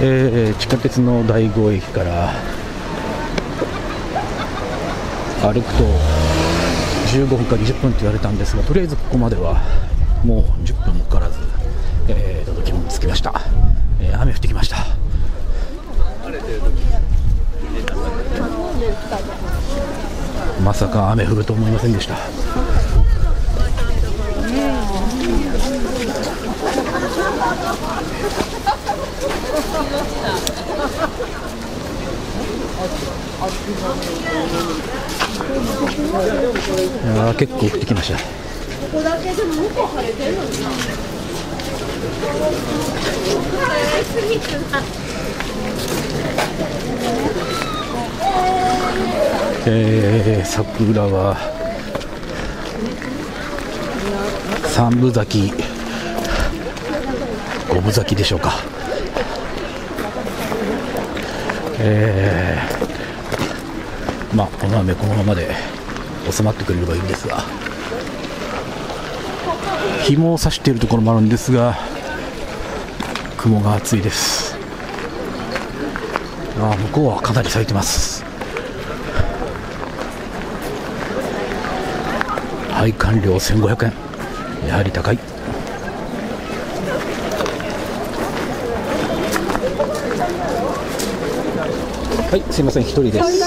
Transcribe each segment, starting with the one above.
地下鉄の第5駅から歩くと15分か20分と言われたんですが、とりあえずここまではもう10分もかからず、届きもつきました。雨降ってきました。まさか雨降ると思いませんでした。結構降ってきました。ここだけでも向こう晴れてるのにな。桜は3分咲き5分咲きでしょうか。この雨このままで収まってくれればいいんですが、日も差しているところもあるんですが、雲が厚いです。向こうはかなり咲いてます。配管料1500円、やはり高い。はい、すいません、一人です。はい、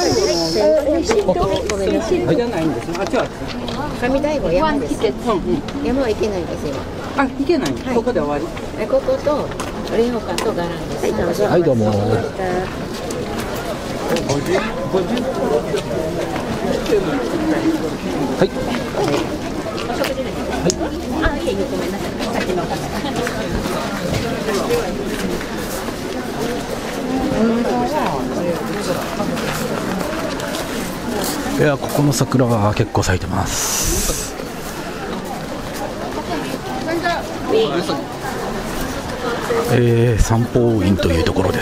じゃないんです。あっちは上大悟山です。山は行けないんですよ。 あ、行けない。ここで終わり。 こことレオカとガランです。 はい、どうも。はい。いや、ここの桜は結構咲いてます。三宝院というところです。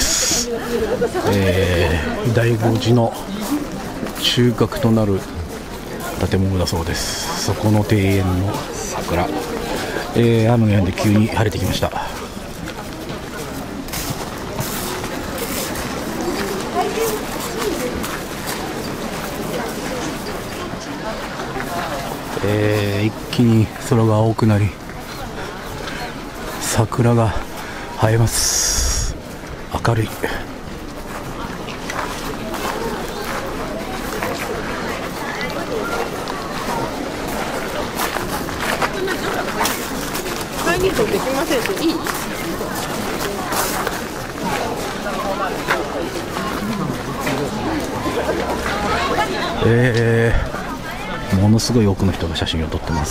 醍醐寺の中核となる建物だそうです。そこの庭園の桜、雨が止んで急に晴れてきました。一気に空が青くなり、桜が映えます。明るい。 会議取ってきませんといい？ ものすごい多くの人が写真を撮ってます。